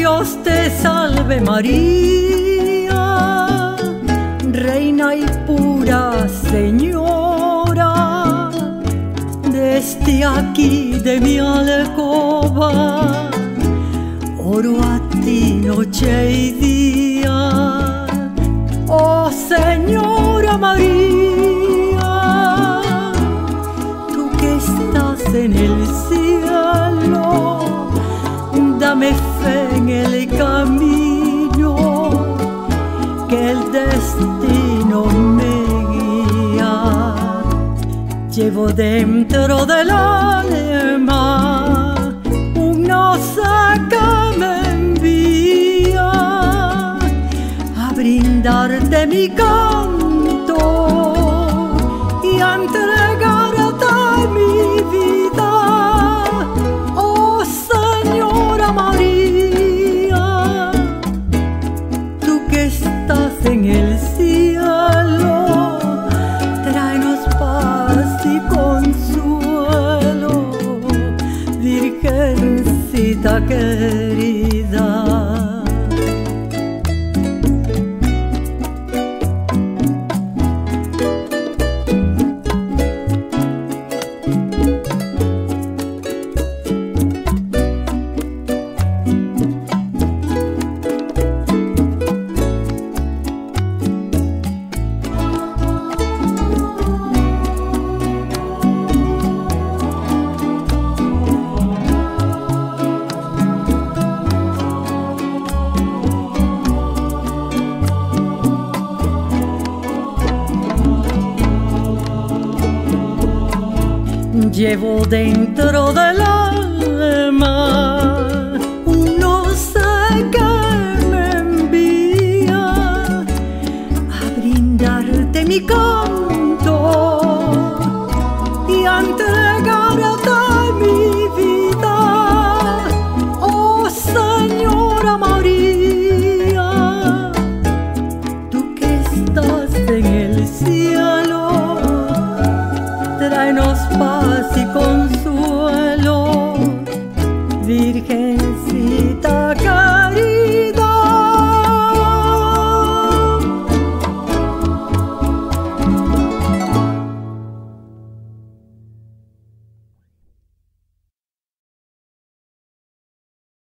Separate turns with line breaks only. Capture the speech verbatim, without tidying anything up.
Dios te salve María, reina y pura señora, desde aquí de mi alcoba oro a ti noche y día. Oh Señora María, tú que estás en el cielo, dame fe en el camino, que el destino me guía. Llevo dentro del alma una sé que me envía a brindarte mi canto y a entregarte mi vida. Oh Señora María, tú que estás en el cielo, tráenos paz y consuelo, Virgencita querida. Llevo dentro del alma un sé que me envía a brindarte mi corazón